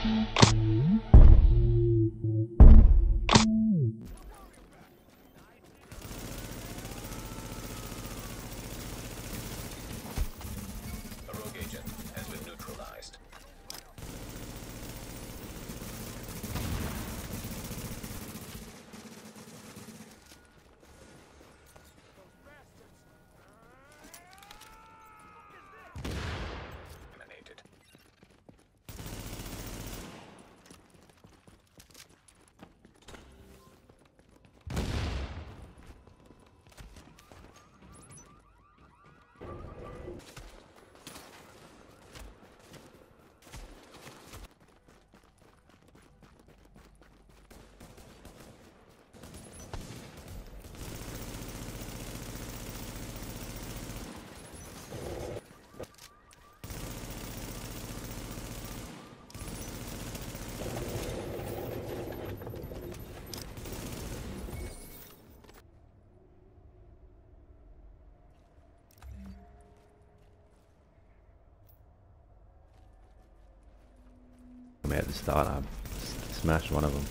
At the start, I smashed one of them.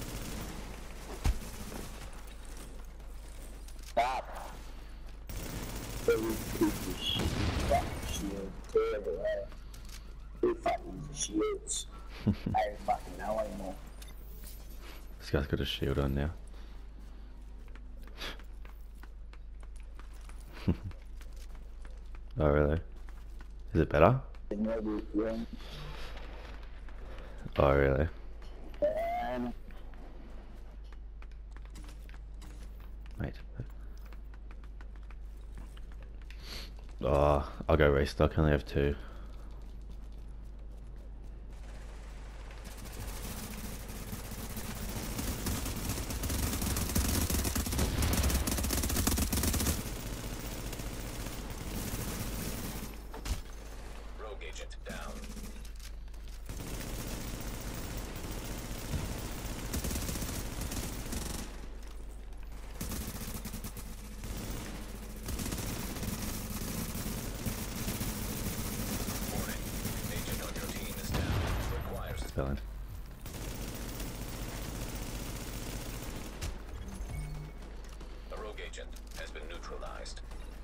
Stop. Every piece of shit. Fucking shield. Terrible, eh? They fucking shields. I don't fucking know anymore. This guy's got a shield on now. Oh really? Is it better? Oh really? Mate. Oh, I'll go restock, I only have 2. Rogue agent down. Villain. A rogue agent has been neutralized.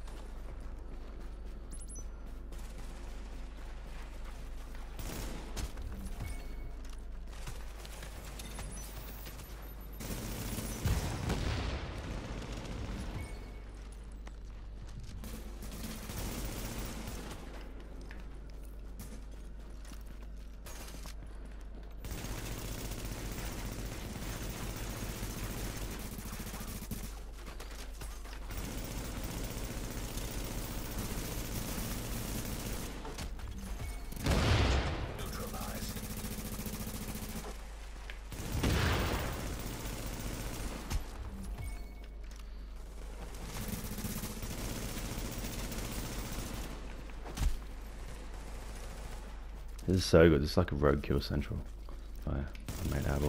This is so good. It's like a rogue kill central by mate Abel.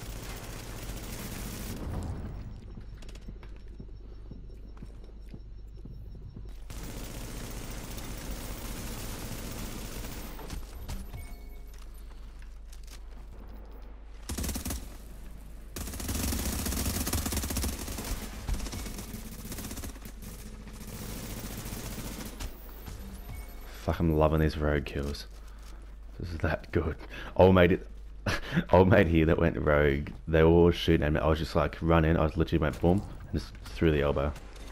Fuck, I'm loving these rogue kills. This is that good. Old mate here that went rogue, they were all shooting at me. I was just like run in, I was literally went boom and just threw the elbow.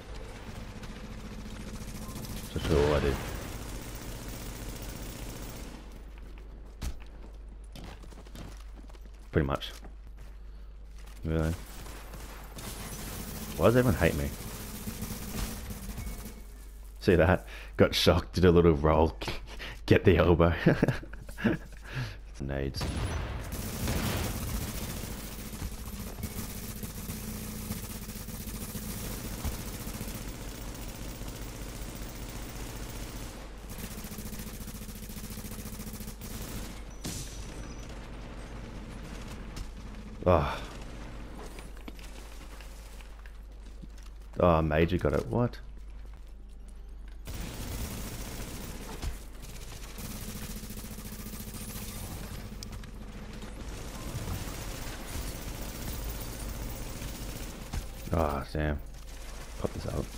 That's all I did. Pretty much. Really? Why does everyone hate me? See that? Got shocked, did a little roll, get the elbow. It's nades. Oh. Oh, Major got it. What? Oh, damn. Pop this out.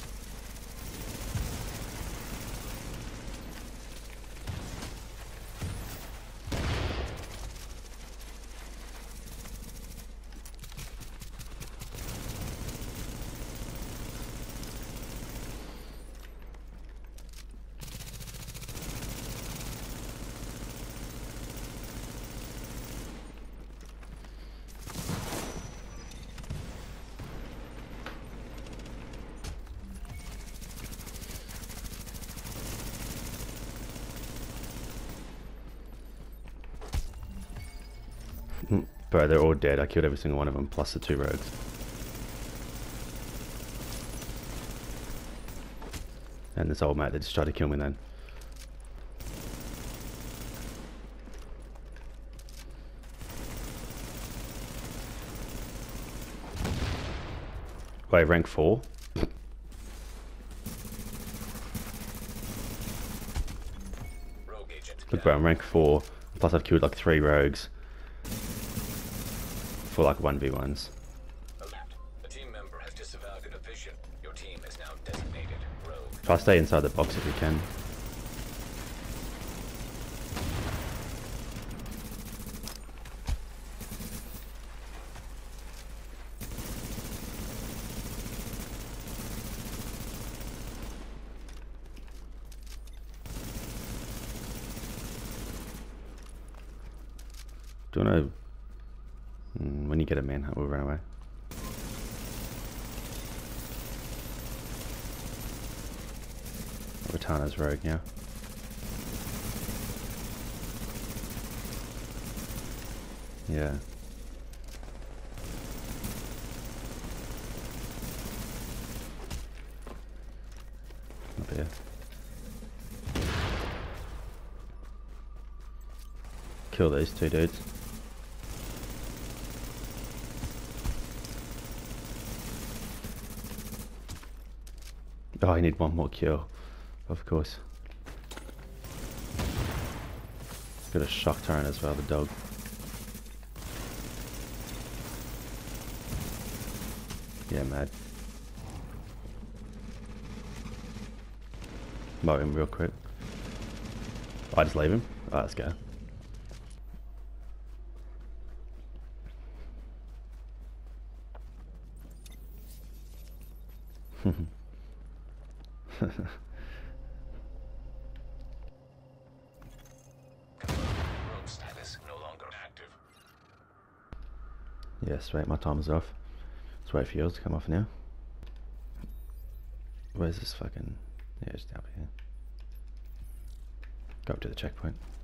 Bro, they're all dead. I killed every single one of them, plus the 2 rogues. And this old mate that just tried to kill me then. Wait, rank 4? Rogue agent. Look, bro, I'm rank 4. Plus I've killed like 3 rogues. For like 1v1s. Alert. A team member has disavowed a division. Your team is now designated rogue. Try to stay inside the box if you can. Do you want to... when you get a manhunt, we'll run away. Ratana's rogue now. Yeah. Not there. Kill these 2 dudes. Oh, I need 1 more kill. Of course. Got a shock turret as well, the dog. Yeah, mad. Mow him real quick. I just leave him. Alright, let's go. Rogue status no longer active. Yes, wait, my timer's off. Let's wait for yours to come off now. Where's this fucking... Yeah, it's down here. Go up to the checkpoint.